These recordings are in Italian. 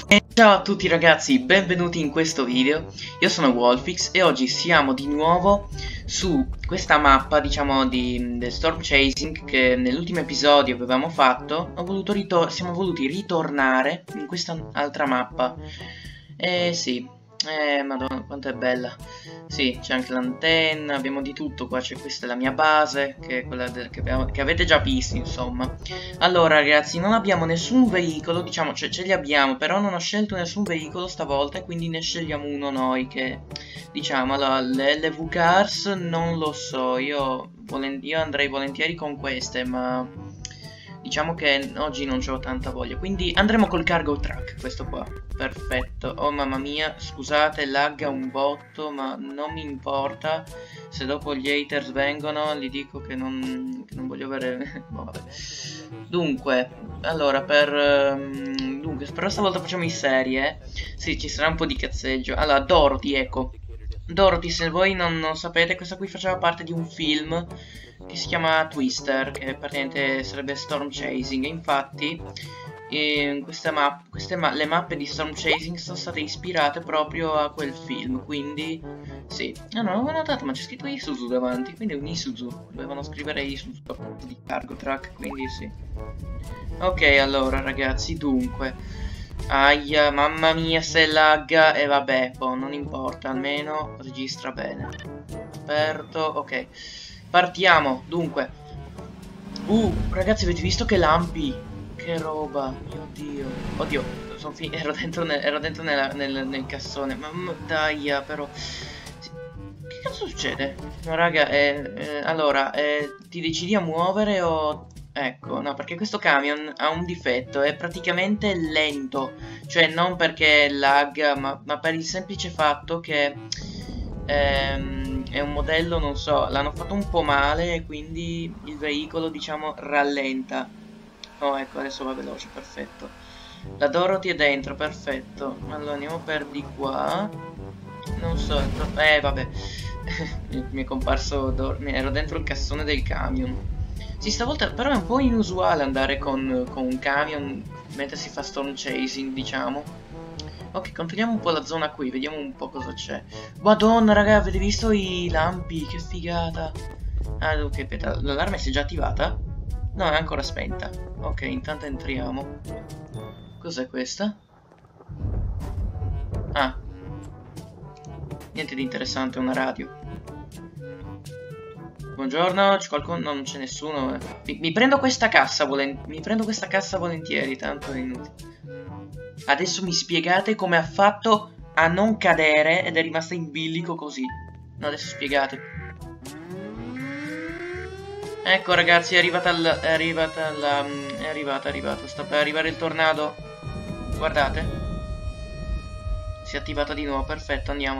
E ciao a tutti ragazzi, benvenuti in questo video. Io sono Wolfix e oggi siamo di nuovo su questa mappa, diciamo, del Storm Chasing che nell'ultimo episodio avevamo fatto. Siamo voluti ritornare in questa altra mappa. Sì, madonna quanto è bella. Sì, c'è anche l'antenna, abbiamo di tutto qua. Questa è la mia base, che è quella che avete già visto, insomma. Allora ragazzi, non abbiamo nessun veicolo, diciamo, cioè ce li abbiamo, però non ho scelto nessun veicolo stavolta e quindi ne scegliamo uno noi che, diciamo, allora, le LV Cars non lo so, io andrei volentieri con queste, ma diciamo che oggi non c'ho tanta voglia, quindi andremo col cargo truck, questo qua, perfetto. Oh mamma mia, scusate, lagga un botto, ma non mi importa. Se dopo gli haters vengono, gli dico che non voglio avere... no, vabbè. Dunque, allora, dunque, però stavolta facciamo in serie, sì, ci sarà un po' di cazzeggio. Allora, Dorothy, ecco. Dorothy, se voi non sapete, questa qui faceva parte di un film che si chiama Twister, che praticamente sarebbe Storm Chasing. E infatti le mappe di Storm Chasing sono state ispirate proprio a quel film, quindi sì. Ah, non l'avevo notato, ma c'è scritto Isuzu davanti, quindi è un Isuzu. Dovevano scrivere Isuzu di cargo truck, quindi sì. Ok, allora ragazzi, dunque... Aia, mamma mia se lagga. E vabbè, boh, non importa, almeno registra bene. Aperto, ok. Partiamo, dunque. Ragazzi, avete visto che lampi? Che roba, mio dio. Oddio, ero dentro, nel cassone. Ma dai, però... Che cazzo succede? No, raga, allora, ti decidi a muovere o... Ecco, no, perché questo camion ha un difetto, è praticamente lento. Cioè, non perché lag, ma per il semplice fatto che è un modello, non so, l'hanno fatto un po' male e quindi il veicolo, diciamo, rallenta. Oh, ecco, adesso va veloce, perfetto. La Dorothy è dentro, perfetto. Allora, andiamo per di qua. Non so, vabbè. mi è comparso, ero dentro il cassone del camion. Sì, stavolta però è un po' inusuale andare con un camion mentre si fa storm chasing, diciamo. Ok, controlliamo un po' la zona qui, vediamo un po' cosa c'è. Madonna, raga, avete visto i lampi? Che figata. Ah, ok, aspetta, l'allarme si è già attivata? No, è ancora spenta. Ok, intanto entriamo. Cos'è questa? Ah. Niente di interessante, una radio. Buongiorno, c'è qualcuno? No, non c'è nessuno. Mi prendo questa cassa volentieri, tanto è inutile. Adesso mi spiegate come ha fatto a non cadere ed è rimasta in bilico così. No, adesso spiegate. Ecco ragazzi, è arrivata. Sta per arrivare il tornado. Guardate. Si è attivata di nuovo, perfetto, andiamo.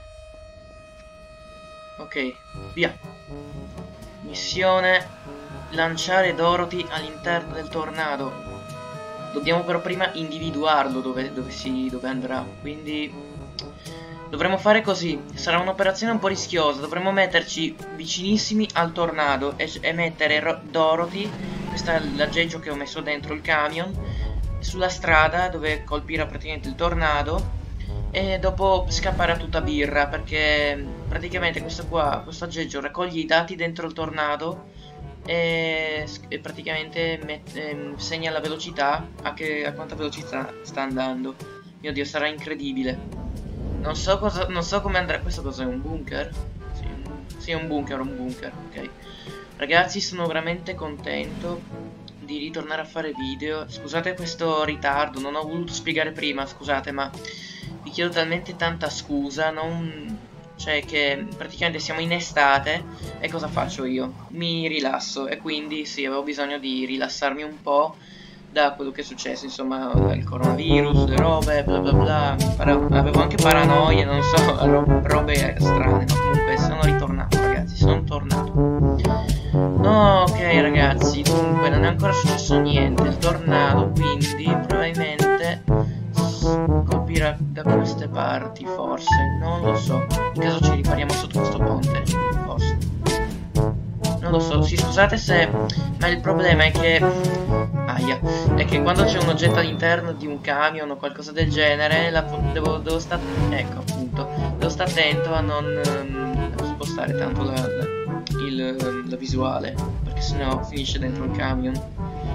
Ok, via. Missione: lanciare Dorothy all'interno del tornado. Dobbiamo però prima individuarlo dove andrà. Quindi dovremo fare così. Sarà un'operazione un po' rischiosa. Dovremo metterci vicinissimi al tornado e mettere Dorothy, questo è l'aggeggio che ho messo dentro il camion, sulla strada dove colpirà praticamente il tornado. E dopo scappare a tutta birra, perché praticamente questo aggeggio raccoglie i dati dentro il tornado e praticamente segna la velocità, a quanta velocità sta andando. Mio dio, sarà incredibile. Non so come andrà. Questo cos'è? Un bunker? Sì, è un bunker, ok. Ragazzi, sono veramente contento di ritornare a fare video. Scusate questo ritardo, non ho voluto spiegare prima, scusate, ma vi chiedo talmente tanta scusa, cioè che praticamente siamo in estate e cosa faccio io? Mi rilasso e quindi sì, avevo bisogno di rilassarmi un po' da quello che è successo, insomma, il coronavirus, le robe, bla bla bla. Avevo anche paranoie, non so, robe strane, ma comunque sono ritornato, ragazzi, sono tornato. Ok ragazzi, dunque non è ancora successo niente, il tornado quindi probabilmente colpirà da queste parti, forse, non lo so. In caso ci ripariamo sotto questo ponte, forse. Non lo so, sì, scusate se... Ma il problema è che... Aia. È che quando c'è un oggetto all'interno di un camion o qualcosa del genere, devo stare... Ecco, appunto. Devo stare attento a non spostare tanto la visuale, perché sennò finisce dentro il camion.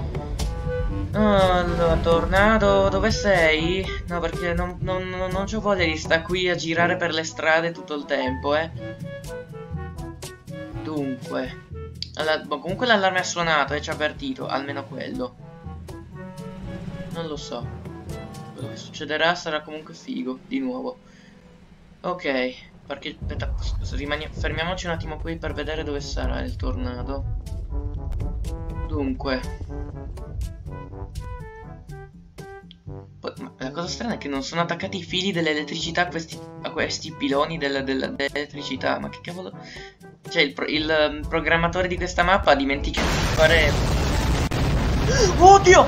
Allora, Tornado, dove sei? No, perché non c'ho voglia di stare qui a girare per le strade tutto il tempo, Dunque... Boh, comunque l'allarme ha suonato e ci ha avvertito, almeno quello. Non lo so. Quello che succederà sarà comunque figo, di nuovo. Ok, perché... Aspetta, fermiamoci un attimo qui per vedere dove sarà il tornado. Dunque... Ma la cosa strana è che non sono attaccati i fili dell'elettricità a questi piloni dell'elettricità. Ma che cavolo... Cioè il programmatore di questa mappa ha dimenticato di fare... Oddio!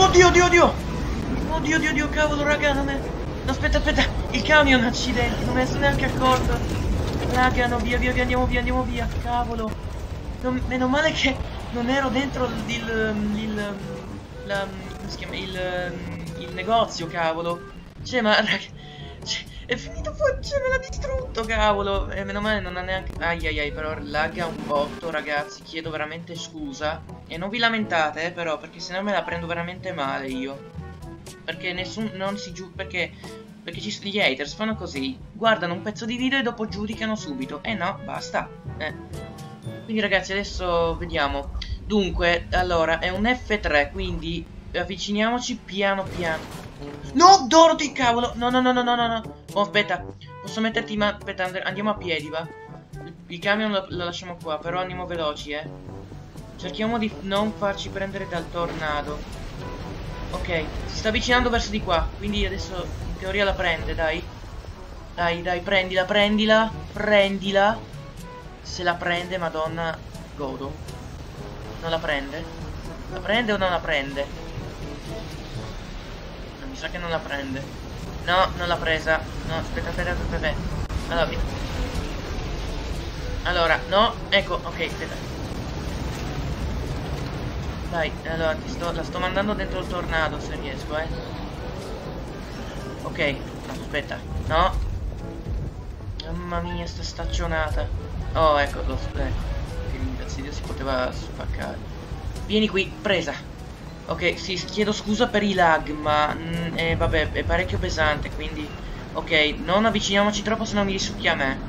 Oddio, cavolo, raga, non è... No, aspetta, il camion, accidenti, non me ne sono neanche accorto. Raga, no, via, andiamo via, cavolo. Meno male che non ero dentro come si chiama? Il negozio, cavolo. Cioè, ma, raga... È finito fuori, cioè me l'ha distrutto, cavolo. Meno male non ha neanche... Ai, però lagga un botto, ragazzi. Chiedo veramente scusa. E non vi lamentate, però, perché sennò me la prendo veramente male io. Perché non si giù... Perché gli haters fanno così. Guardano un pezzo di video e dopo giudicano subito. No, basta. Quindi, ragazzi, adesso vediamo. Dunque, allora, è un F3, quindi avviciniamoci piano piano. No, Dorothy, cavolo. No. Oh, aspetta. Posso metterti... Ma aspetta, andiamo a piedi, va. Il camion lo lasciamo qua, però andiamo veloci, Cerchiamo di non farci prendere dal tornado. Ok, si sta avvicinando verso di qua, quindi adesso in teoria la prende, dai. Dai, prendila. Se la prende, madonna, godo. Non la prende? La prende o non la prende? Mi sa che non la prende. No, non l'ha presa. No, aspetta. Allora, no, ecco, ok, aspetta. Dai, allora la sto mandando dentro il tornado se riesco, Ok, no, aspetta. No. Mamma mia, sta staccionata. Oh, ecco, che l'ingazidio si poteva spaccare. Vieni qui, presa. Ok, sì, chiedo scusa per i lag, ma vabbè, è parecchio pesante, quindi... Ok, non avviciniamoci troppo, se no mi risucchia a me.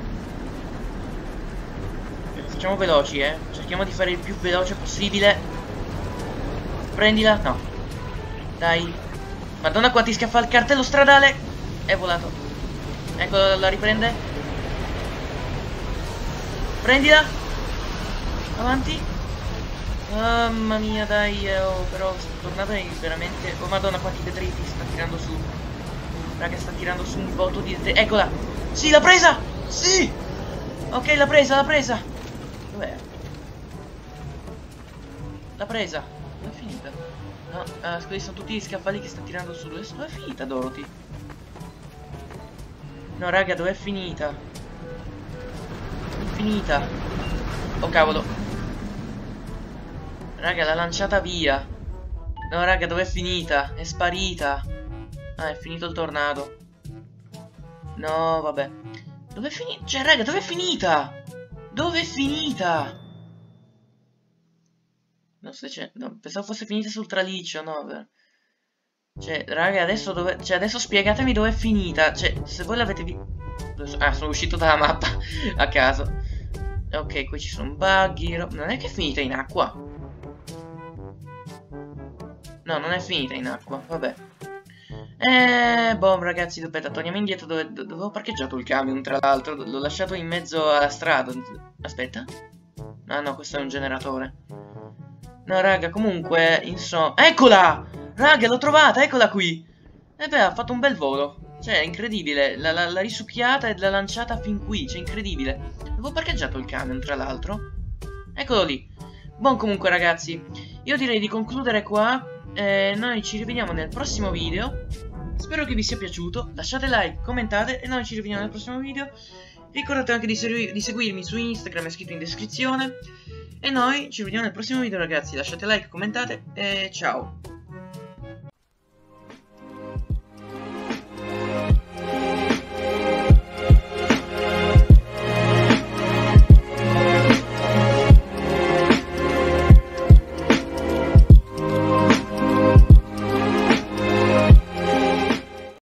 Facciamo veloci, Cerchiamo di fare il più veloce possibile. Prendila, no. Dai. Madonna, qua ti schiaffa il cartello stradale. È volato. Ecco, la riprende. Prendila. Avanti. Mamma mia, dai, però sto tornado è veramente... Oh madonna, quanti detriti sta tirando su. Raga, sta tirando su un botto di detriti. Eccola! Sì, l'ha presa! Sì! Ok, l'ha presa! Dov'è? L'ha presa! Dove è finita? No, scusi, sono tutti gli scaffali che sta tirando su. Dove è finita Dorothy? No, raga, dov'è finita? È finita. Oh, cavolo. Raga, l'ha lanciata via. No, raga, dov'è finita? È sparita. Ah, è finito il tornado. No, vabbè. Dov'è finita? Cioè, raga, dov'è finita? Dov'è finita? No, no, pensavo fosse finita sul traliccio, no. Cioè, raga, adesso dove... Cioè, adesso spiegatemi dov'è finita. Cioè, se voi l'avete visto... Ah, sono uscito dalla mappa a caso. Ok, qui ci sono buggy. Non è che è finita in acqua. No, non è finita in acqua, vabbè. Boh, ragazzi, aspetta, torniamo indietro dove ho parcheggiato il camion, tra l'altro. L'ho lasciato in mezzo alla strada. Aspetta. No, questo è un generatore. No, raga, comunque, insomma... Eccola! Raga, l'ho trovata, eccola qui! Beh, ha fatto un bel volo. Cioè, è incredibile. L'ha risucchiata e l'ha lanciata fin qui, cioè, incredibile. Dove ho parcheggiato il camion, tra l'altro. Eccolo lì. Buon, comunque, ragazzi, io direi di concludere qua. Noi ci rivediamo nel prossimo video. Spero che vi sia piaciuto. Lasciate like, commentate e noi ci rivediamo nel prossimo video. Ricordate anche di seguirmi su Instagram, è scritto in descrizione. E noi ci vediamo nel prossimo video, ragazzi. Lasciate like, commentate e ciao.